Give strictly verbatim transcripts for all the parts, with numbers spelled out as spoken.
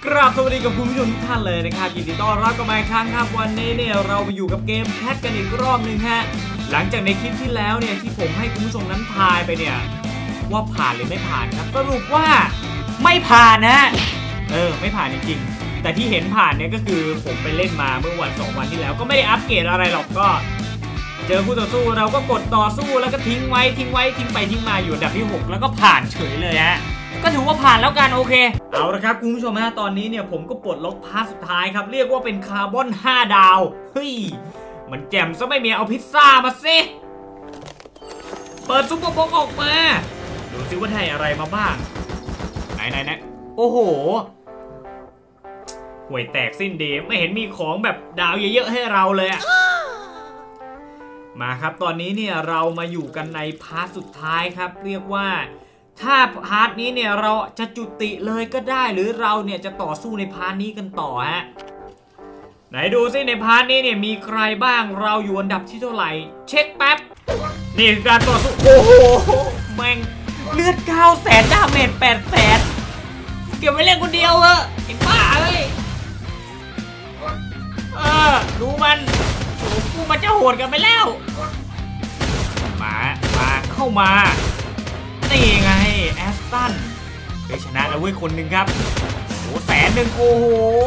กราบสวัสดีกับคุณผู้ชมทุกท่านเลยนะครับยินดีต้อนรับกันมาอีกครั้งครับวันนี้เนี่ยเราไปอยู่กับเกมแคทกันอีกรอบหนึ่งฮะหลังจากในคลิปที่แล้วเนี่ยที่ผมให้คุณผู้ชมนั้นทายไปเนี่ยว่าผ่านหรือไม่ผ่านครับสรุปว่าไม่ผ่านนะเออไม่ผ่านจริงๆแต่ที่เห็นผ่านเนี่ยก็คือผมไปเล่นมาเมื่อวันสองวันที่แล้วก็ไม่ได้อัปเกรดอะไรหรอกก็เจอคู่ต่อสู้เราก็กดต่อสู้แล้วก็ทิ้งไว้ทิ้งไว้ทิ้งไปทิ้งมาอยู่อันดับที่หกแล้วก็ผ่านเฉยเลยฮะก็ถือว่าผ่านแล้วกันโอเคเอาละครับคุณผู้ชมฮะตอนนี้เนี่ยผมก็ปลดล็อกพาร์ทสุดท้ายครับเรียกว่าเป็นคาร์บอนห้าดาวเฮ้ยมันแจ่มซะไม่มีเอาพิซซ่ามาสิเปิดซุปเปอร์บ็อกซ์ออกมาดูซิว่าได้อะไรมาบ้างไหนไหนไหนโอ้โหห่วยแตกสิ้นดีไม่เห็นมีของแบบดาวเยอะๆให้เราเลยอะมาครับตอนนี้เนี่ยเรามาอยู่กันในพาร์ทสุดท้ายครับเรียกว่าถ้าพาร์ทนี้เนี่ยเราจะจุติเลยก็ได้หรือเราเนี่ยจะต่อสู้ในพาร์ทนี้กันต่อฮะไหนดูซิในพาร์ทนี้เนี่ยมีใครบ้างเราอยู่อันดับที่เท่าไหร่เช็คแป๊บนี่คือการต่อสู้โอ้โหแม่งเลือดเก้าแสนดาเมจแปดแสนเก็บไว้เล่นคนเดียวเหรอไอ้บ้าเอ้ยเออดูมันโอ้กูมันจะโหดกันไปแล้วมามาเข้ามานี่ไงแอสตันได้ชนะแล้วเว้ยคนหนึ่งครับโอ้แสนหนึ่งโอ้โห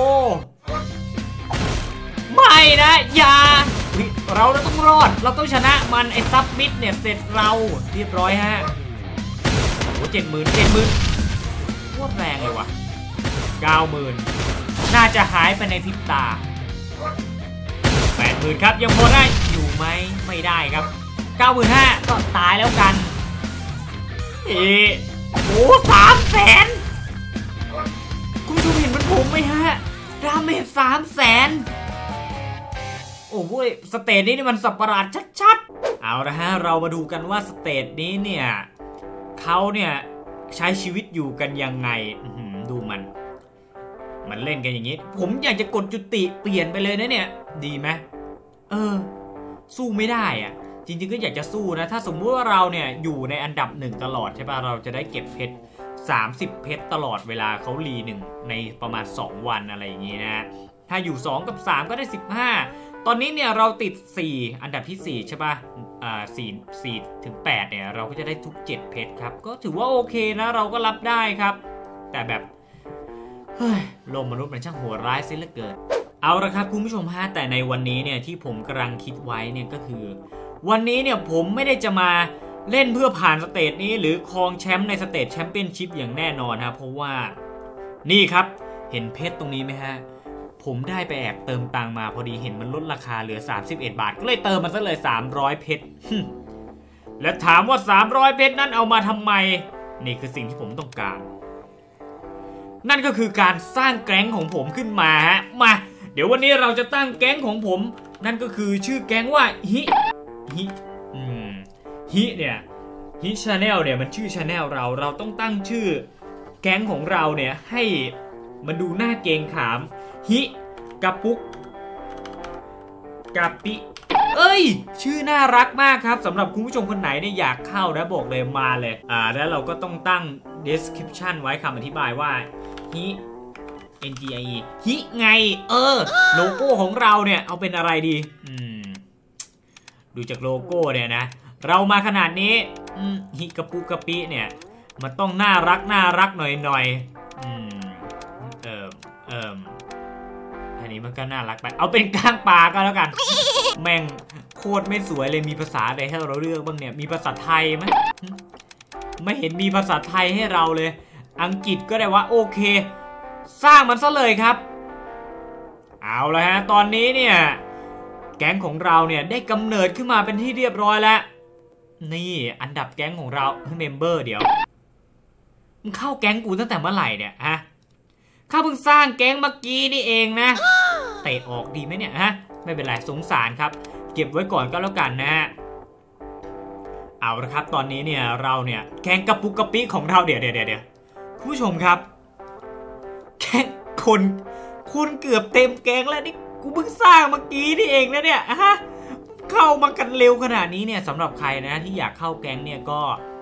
ไม่นะอย่าเราต้องรอดเราต้องชนะมันไอ้ซับมิดเนี่ยเสร็จเราเรียบร้อยฮะโอ้เจ็ดหมื่นเจ็ดหมื่นโคตรแรงเลยว่ะเก้าหมื่นน่าจะหายไปในพริบตาแปดหมื่นครับยังพอได้อยู่ไหมไม่ได้ครับเก้าหมื่นห้าก็ตายแล้วกันเอ๋โอ้สามแสนคุณผู้ชมเห็นมันผมไหมฮะดาเมจสามแสนโอ้โหสเตจนี้นี่มันสับประหลาดชัดๆเอาละฮะเรามาดูกันว่าสเตจนี้เนี่ยเขาเนี่ยใช้ชีวิตอยู่กันยังไงดูมันมันเล่นกันอย่างนี้ผมอยากจะกดจุติเปลี่ยนไปเลยนะเนี่ยดีไหมเออสู้ไม่ได้อ่ะจริงๆก็อยากจะสู้นะถ้าสมมุติว่าเราเนี่ยอยู่ในอันดับหนึ่งตลอดใช่ป่ะเราจะได้เก็บเพชรสามสิบเพชรตลอดเวลาเขารีหนึ่งในประมาณสองวันอะไรอย่างงี้นะถ้าอยู่สองกับสามก็ได้สิบห้าตอนนี้เนี่ยเราติดสี่อันดับที่สี่ใช่ป่ะอ่าสี่ สี่ถึงแปดเนี่ยเราก็จะได้ทุกเจ็ดเพชรครับก็ถือว่าโอเคนะเราก็รับได้ครับแต่แบบเฮ้ยโลกมนุษย์มันช่างโหดร้ายเสียเหลือเกินเอาละครับคุณผู้ชมฮะแต่ในวันนี้เนี่ยที่ผมกำลังคิดไว้เนี่ยก็คือวันนี้เนี่ยผมไม่ได้จะมาเล่นเพื่อผ่านสเตจนี้หรือครองแชมป์ในสเตจแชมเปี้ยนชิพอย่างแน่นอนนะเพราะว่านี่ครับเห็นเพชรตรงนี้ไหมฮะผมได้ไปแอบเติมตังมาพอดีเห็นมันลดราคาเหลือสามสิบเอ็ดบาทก็เลยเติมมันซะเลยสามร้อยเพชรและถามว่าสามร้อยเพชรนั้นเอามาทำไมนี่คือสิ่งที่ผมต้องการนั่นก็คือการสร้างแก๊งของผมขึ้นมาฮะมาเดี๋ยววันนี้เราจะตั้งแก๊งของผมนั่นก็คือชื่อแก๊งว่าฮิฮิอืมฮิเนี่ยฮิชาแนลเนี่ยมันชื่อชาแนลเราเราต้องตั้งชื่อแก๊งของเราเนี่ยให้มันดูน่าเกรงขามฮิกะปุกกะปิเอ้ยชื่อน่ารักมากครับสำหรับคุณผู้ชมคนไหนเนี่ยอยากเข้านะบอกเลยมาเลยอ่าแล้วเราก็ต้องตั้ง description ไว้คำอธิบายว่าฮิ เอ็น จี ไอ อี ฮิไงเออโลโก้ของเราเนี่ยเอาเป็นอะไรดีอืมดูจากโลโก้เนี่ยนะเรามาขนาดนี้ฮิกะปุกะปิเนี่ยมันต้องน่ารักน่ารักหน่อยหน่อยอืมเอิมเอิมอันนี้มันก็น่ารักไปเอาเป็นก้างปลาก็แล้วกันแม่งโคตรไม่สวยเลยมีภาษาอะไรให้เราเลือกบ้างเนี่ยมีภาษาไทยไหมไม่เห็นมีภาษาไทยให้เราเลยอังกฤษก็ได้ว่าโอเคสร้างมันซะเลยครับเอาละฮะตอนนี้เนี่ยแก๊งของเราเนี่ยได้กำเนิดขึ้นมาเป็นที่เรียบร้อยแล้วนี่อันดับแก๊งของเราเมมเบอร์เดี๋ยวมึงเข้าแก๊งกูตั้งแต่เมื่อไหร่เนี่ยฮะข้าเพิ่งสร้างแก๊งเมื่อกี้นี่เองนะเตะออกดีไหมเนี่ยฮะไม่เป็นไรสงสารครับเก็บไว้ก่อนก็แล้วกันนะฮะเอาละครับตอนนี้เนี่ยเราเนี่ยแก๊งกระปุกกระปิของเราเดี๋ยวเดี๋ยวเดี๋ยวคุณผู้ชมครับแก๊งคนคนเกือบเต็มแก๊งแล้วนี่กูเพิ่งสร้างเมื่อกี้นี่เองนะเนี่ยฮะเข้ามากันเร็วขนาดนี้เนี่ยสำหรับใครนะที่อยากเข้าแก๊งเนี่ยก็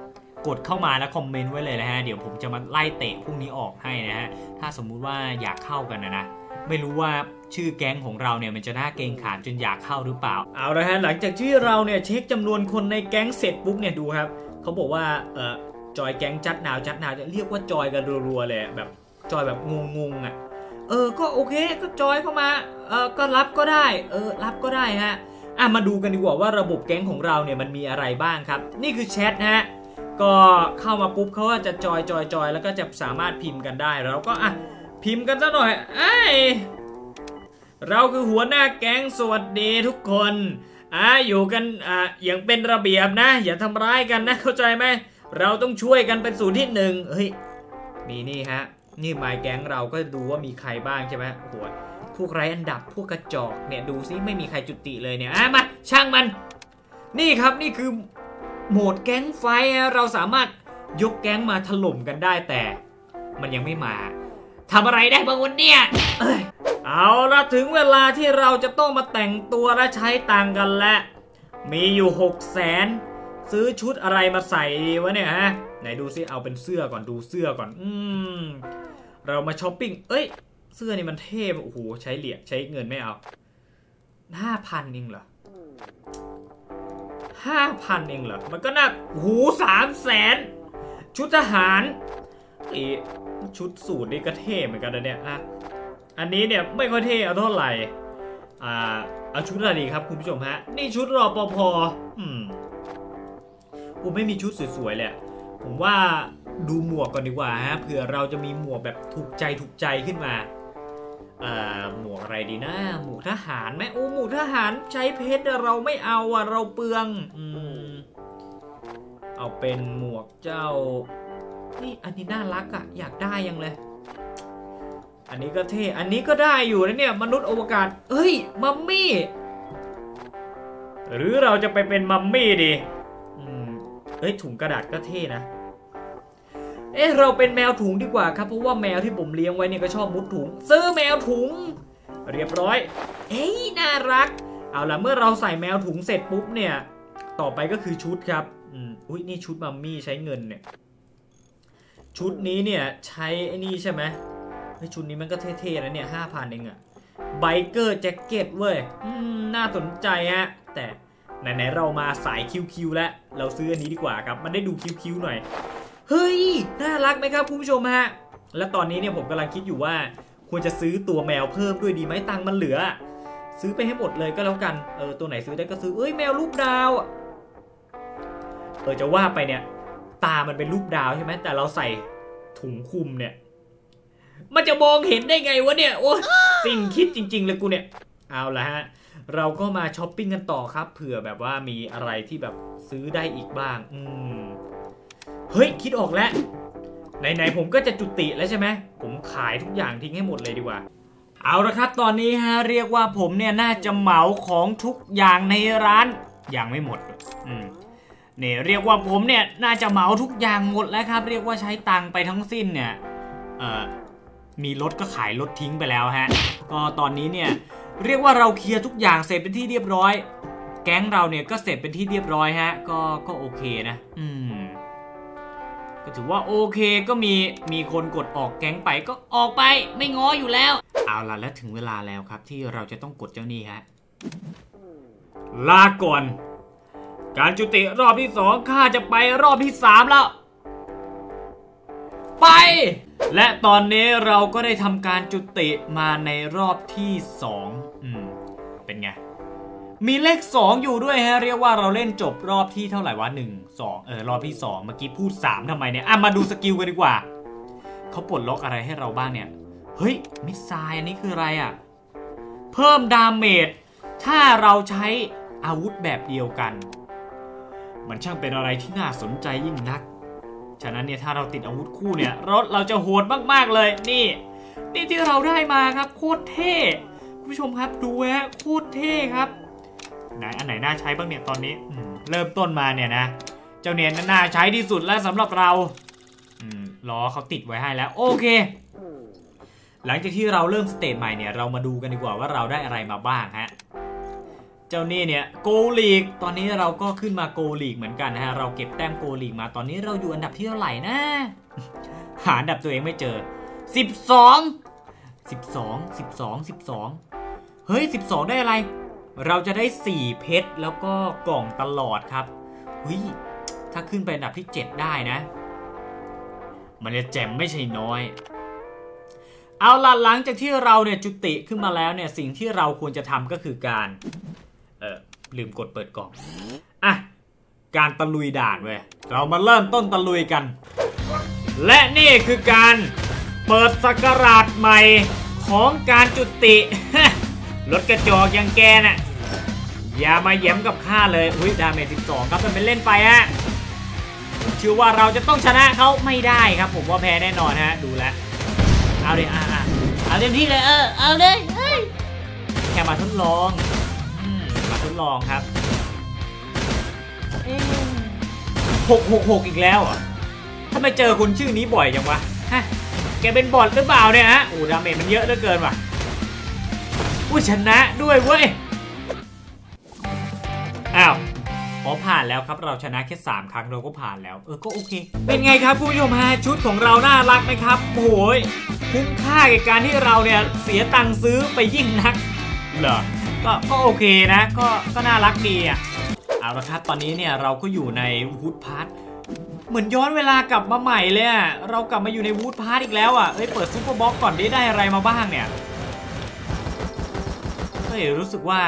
กดเข้ามาแล้วคอมเมนต์ไว้เลยนะฮะเดี๋ยวผมจะมาไล่เตะพวกนี้ออกให้นะฮะถ้าสมมุติว่าอยากเข้ากันนะนะไม่รู้ว่าชื่อแก๊งของเราเนี่ยมันจะน่าเกรงขามจนอยากเข้าหรือเปล่าเอาละฮะหลังจากที่เราเนี่ยเช็คจำนวนคนในแก๊งเสร็จปุ๊บเนี่ยดูครับเขาบอกว่าเออจอยแก๊งจัดหนาวจัดหนาวจะเรียกว่าจอยกันรัวๆเลยแบบจอยแบบงงๆอ่ะเออก็โอเคก็จอยเข้ามาเออก็รับก็ได้เออรับก็ได้ฮะอ่ะมาดูกันดีกว่าว่าระบบแก๊งของเราเนี่ยมันมีอะไรบ้างครับนี่คือแชทนะฮะก็เข้ามาปุ๊บเขาก็จะจอยจอยจอยแล้วก็จะสามารถพิมพ์กันได้เราก็อ่ะพิมพ์กันซะหน่อยไอ้เราคือหัวหน้าแก๊งสวัสดีทุกคนอ่ะอยู่กันอ่ะอย่างเป็นระเบียบนะอย่าทำร้ายกันนะเข้าใจไหมเราต้องช่วยกันเป็นศูนย์ที่หนึ่งเฮ้ยมีนี่ฮะนี่หมายแก๊งเราก็ดูว่ามีใครบ้างใช่ไหมโอ้โหพวกไร้อันดับพวกกระจอกเนี่ยดูซิไม่มีใครจุติเลยเนี่ยอ่ะมาช่างมันนี่ครับนี่คือโหมดแก๊งไฟเราสามารถยกแก๊งมาถล่มกันได้แต่มันยังไม่มาทำอะไรได้บ้างวันเนี่ยเอ้ยเอาละถึงเวลาที่เราจะต้องมาแต่งตัวและใช้ตังค์กันแล้วมีอยู่หกแสนซื้อชุดอะไรมาใส่ดีวะเนี่ยฮะไหนดูซิเอาเป็นเสื้อก่อนดูเสื้อก่อนอืมเรามาช้อปปิ้งเอ้ยเสื้อนี่มันเท่โอ้โหใช้เหรียญใช้เงินไม่เอาห้าพันเองเหรอห้าพันเองเหรอมันก็น่าหูสามแสนชุดทหารอีชุดสูทนี่ก็เท่เหมือนกันนะเนี่ยอ่ะอันนี้เนี่ยไม่ค่อยเท่เอาเท่าไหร่อ่าเอาชุดอะไรดีครับคุณผู้ชมฮะนี่ชุดรปภอืมกูไม่มีชุดสวยๆเลยผมว่าดูหมวกก่อนดีกว่าฮะเผื่อเราจะมีหมวกแบบถูกใจถูกใจขึ้นมาอ่าหมวกอะไรดีนะหมวกทหารไหมโอ้หมวกทหารใช้เพชรเราไม่เอาอ่ะเราเปลืองอืมเอาเป็นหมวกเจ้านี่อันนี้น่ารักอ่ะอยากได้ยังเลยอันนี้ก็เท่อันนี้ก็ได้อยู่นะเนี่ยมนุษย์อวกาศเฮ้ยมัมมี่หรือเราจะไปเป็นมัมมี่ดีอืมเฮ้ยถุงกระดาษก็เท่นะเอ๊ะเราเป็นแมวถุงดีกว่าครับเพราะว่าแมวที่ผมเลี้ยงไว้เนี่ยก็ชอบมุดถุงซื้อแมวถุงเรียบร้อยเอ้ยน่ารักเอาล่ะเมื่อเราใส่แมวถุงเสร็จปุ๊บเนี่ยต่อไปก็คือชุดครับอืมอุ้ยนี่ชุดมัมมี่ใช้เงินเนี่ยชุดนี้เนี่ยใช้ไอ้นี่ใช่ไหมไอ้ชุดนี้มันก็เท่ๆนะเนี่ยห้าพันเองอะไบเกอร์แจ็คเก็ตเว้ยอืมน่าสนใจฮะแต่ไหนๆเรามาสายคิวๆแล้วเราซื้ออันนี้ดีกว่าครับมันได้ดูคิวๆหน่อยเฮ้ยน่ารักไหมครับคุณผู้ชมฮะและตอนนี้เนี่ยผมกำลังคิดอยู่ว่าควรจะซื้อตัวแมวเพิ่มด้วยดีไหมตังค์มันเหลือซื้อไปให้หมดเลยก็แล้วกันเออตัวไหนซื้อได้ก็ซื้อเอ้ยแมวรูปดาวเออจะว่าไปเนี่ยตามันเป็นรูปดาวใช่ไหมแต่เราใส่ถุงคลุมเนี่ยมันจะมองเห็นได้ไงวะเนี่ยโอ้สิ่งคิดจริงๆเลยกูเนี่ยเอาละฮะเราก็มาช้อปปิ้งกันต่อครับเผื่อแบบว่ามีอะไรที่แบบซื้อได้อีกบ้างอืมเฮ้ยคิดออกแล้วไหนๆผมก็จะจุติแล้วใช่ไหมผมขายทุกอย่างทิ้งให้หมดเลยดีกว่าเอาละครับตอนนี้ฮะเรียกว่าผมเนี่ยน่าจะเหมาของทุกอย่างในร้านอย่างไม่หมดอืมเนี่ยเรียกว่าผมเนี่ยน่าจะเหมาทุกอย่างหมดแล้วครับเรียกว่าใช้ตังค์ไปทั้งสิ้นเนี่ยเอ่อมีรถก็ขายรถทิ้งไปแล้วฮะก็ตอนนี้เนี่ยเรียกว่าเราเคลียร์ทุกอย่างเสร็จเป็นที่เรียบร้อยแก๊งเราเนี่ยก็เสร็จเป็นที่เรียบร้อยฮะก็ก็โอเคนะอืมก็ถือว่าโอเคก็มีมีคนกดออกแก๊งไปก็ออกไปไม่ง้ออยู่แล้วเอาล่ะแล้วถึงเวลาแล้วครับที่เราจะต้องกดเจ้านี่ฮะลาก่อนการจุติรอบที่สองข้าจะไปรอบที่สามแล้วไปและตอนนี้เราก็ได้ทำการจุติมาในรอบที่สองอืมเป็นไงมีเลขสองอยู่ด้วยฮะเรียกว่าเราเล่นจบรอบที่เท่าไหร่วะหนึ่ง สองเออรอบที่สองเมื่อกี้พูดสามทำไมเนี่ยอ่ะมาดูสกิลกันดีกว่าเขาปลดล็อกอะไรให้เราบ้างเนี่ยเฮ้ยมิสไซล์อันนี้คืออะไรอ่ะเพิ่มดาเมจถ้าเราใช้อาวุธแบบเดียวกันมันช่างเป็นอะไรที่น่าสนใจยิ่งนักฉะนั้นเนี่ยถ้าเราติดอาวุธคู่เนี่ยรถเราจะโหดมากๆเลยนี่นี่ที่เราได้มาครับโคตรเท่คุณผู้ชมครับดูฮะโคตรเท่ครับไหนอันไหนน่าใช้บ้างเนี่ยตอนนี้เริ่มต้นมาเนี่ยนะเจ้าเนี่ยน่าใช้ที่สุดแล้วสำหรับเราล้อเขาติดไว้ให้แล้วโอเคหลังจากที่เราเริ่มสเตจใหม่เนี่ยเรามาดูกันดีกว่าว่าเราได้อะไรมาบ้างฮะจ้านี่เนี่ยโกลีกตอนนี้เราก็ขึ้นมาโกลีกเหมือนกันนะฮะเราเก็บแต้มโกลีกมาตอนนี้เราอยู่อันดับที่เท่าไหร่นะหาอันดับตัวเองไม่เจอสิบสอง สิบสอง สิบสอง สิบสองเฮ้ยสิบสองได้อะไรเราจะได้สี่เพชรแล้วก็กล่องตลอดครับเฮ้ยถ้าขึ้นไปอันดับที่เจ็ดได้นะมันจะแจ่มไม่ใช่น้อยเอาล่ะหลังจากที่เราเนี่ยจุติขึ้นมาแล้วเนี่ยสิ่งที่เราควรจะทำก็คือการเออลืมกดเปิดกล่องอ่ะการตะลุยด่านเว้ยเรามาเริ่มต้นตะลุยกันและนี่คือการเปิดศักราชใหม่ของการจุติ รถกระจอกอย่างแกน่ะอย่ามาแย้มกับข้าเลยอุ้ยดาเมจสิบสองครับเป็นเล่นไปฮะเชื่อว่าเราจะต้องชนะเขาไม่ได้ครับผมว่าแพ้แน่นอนฮะดูแลเอาดิอ่าเอาเต็มที่เลยเออเอาเลยเฮ้ยแค่มาทดลองมาทดลองครับหกหกหกอีกแล้วอ่ะทำไมเจอคนชื่อนี้บ่อยจังวะฮะแกเป็นบอทหรือเปล่าเนี่ยฮะโอ้ดาเมจมันเยอะเหลือเกินว่ะอุ้ยชนะด้วยเว้ยอ้าวพอผ่านแล้วครับเราชนะแค่สามครั้งเราก็ผ่านแล้วเออก็โอเคเป็นไงครับผู้ชมฮะชุดของเราน่ารักไหมครับโอ้ยคุ้มค่ากับการที่เราเนี่ยเสียตังค์ซื้อไปยิ่งนักเหรอก็ก็โอเคนะก็ก็น่ารักดีอ่ะเอาละครับตอนนี้เนี่ยเราก็อยู่ในวูดพาร์ทเหมือนย้อนเวลากลับมาใหม่เลยอ่ะเรากลับมาอยู่ในวูดพาร์ทอีกแล้วอ่ะเอ้ยเปิดซุปเปอร์บ็อกซ์ก่อนได้ได้อะไรมาบ้างเนี่ยเฮ้ยรู้สึกว่า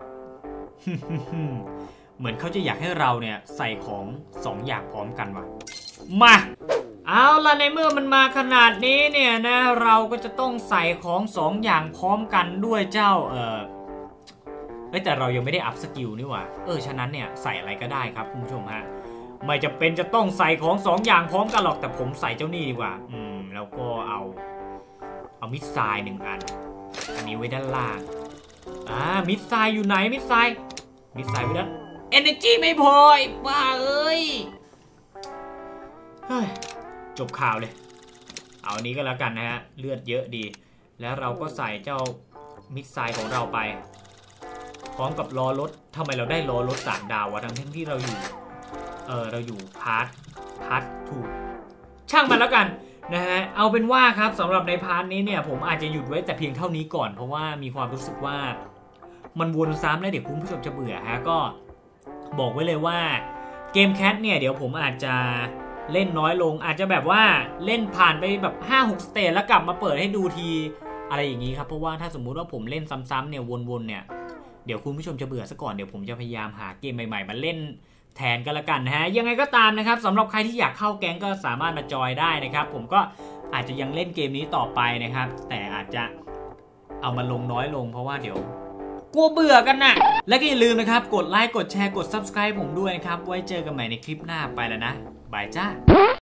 เหมือนเขาจะอยากให้เราเนี่ยใส่ของสองอย่างพร้อมกันว่ะมาเอาล่ะในเมื่อมันมาขนาดนี้เนี่ยนะเราก็จะต้องใส่ของสองอย่างพร้อมกันด้วยเจ้าเออเอ้ยแต่เรายังไม่ได้อัพสกิลนี่หว่าเออฉะนั้นเนี่ยใส่อะไรก็ได้ครับคุณผู้ชมฮะไม่จะเป็นจะต้องใส่ของสองอย่างพร้อมกันหรอกแต่ผมใส่เจ้านี่ดีกว่าอืมแล้วก็เอาเอามิสไซล์หนึ่งอันอันนี้ไว้ด้านล่างอ่ามิสไซล์อยู่ไหนมิสไซล์มิสไซล์ไว้ด้านEnergy ไม่พอบ้าเอ้ยเฮ้ยจบข่าวเลยเอานี้ก็แล้วกันนะฮะเลือดเยอะดีแล้วเราก็ใส่เจ้ามิสไซล์ของเราไปพร้อมกับล้อรถทำไมเราได้ล้อรถสามดาววะทั้งที่เราอยู่เออเราอยู่พาร์ทพาร์ทถูกช่างมันแล้วกันนะฮะเอาเป็นว่าครับสำหรับในพาร์ทนี้เนี่ยผมอาจจะหยุดไว้แต่เพียงเท่านี้ก่อนเพราะว่ามีความรู้สึกว่ามันวนซ้ำแล้วเดี๋ยวคุณผู้ชมจะเบื่อฮะก็บอกไว้เลยว่าเกมแคทเนี่ยเดี๋ยวผมอาจจะเล่นน้อยลงอาจจะแบบว่าเล่นผ่านไปแบบ ห้าหก สเตจแล้วกลับมาเปิดให้ดูทีอะไรอย่างนี้ครับเพราะว่าถ้าสมมุติว่าผมเล่นซ้ำๆเนี่ยวนๆเนี่ยเดี๋ยวคุณผู้ชมจะเบื่อซะก่อนเดี๋ยวผมจะพยายามหาเกมใหม่ๆมาเล่นแทนกันละกันนะฮะยังไงก็ตามนะครับสำหรับใครที่อยากเข้าแก๊งก็สามารถมาจอยได้นะครับผมก็อาจจะยังเล่นเกมนี้ต่อไปนะครับแต่อาจจะเอามาลงน้อยลงเพราะว่าเดี๋ยวกลัวเบื่อกันนะและก็อย่าลืมนะครับกดไลค์กดแชร์กด ซับสไครบ์ ผมด้วยนะครับไว้เจอกันใหม่ในคลิปหน้าไปแล้วนะบายจ้า